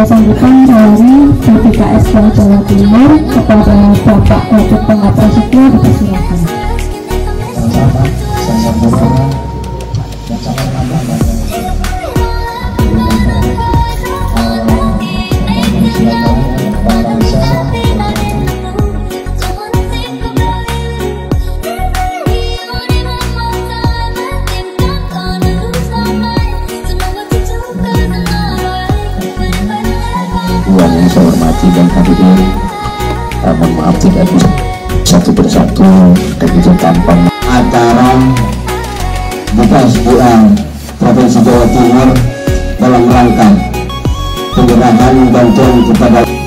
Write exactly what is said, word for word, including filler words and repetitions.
Pada sambutan dari B P K S Jawa Timur kepada Bapak Gatot Tengah Prasetyo, dipersilakan. Sama-sama, saya sampaikan dan sangat nambah yang saya hormati dan hadirin, uh, mohon maaf tidak bisa satu persatu dan itu tanpa acara buka sebulan Provinsi Jawa Timur dalam rangka penyerahan bantuan kepada